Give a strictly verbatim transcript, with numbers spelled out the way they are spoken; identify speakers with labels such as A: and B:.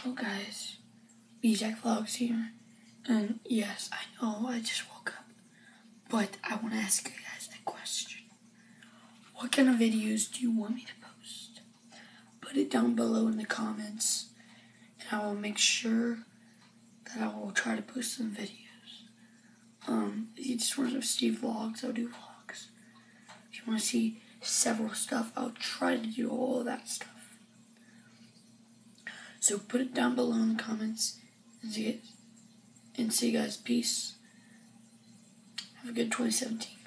A: Hello guys, B-Jack Vlogs here, and yes, I know I just woke up, but I want to ask you guys a question. What kind of videos do you want me to post? Put it down below in the comments, and I will make sure that I will try to post some videos. Um, if you just want to see vlogs, I'll do vlogs. If you want to see several stuff, I'll try to do all of that stuff. So put it down below in the comments, and see, it, and see you guys. Peace. Have a good twenty seventeen.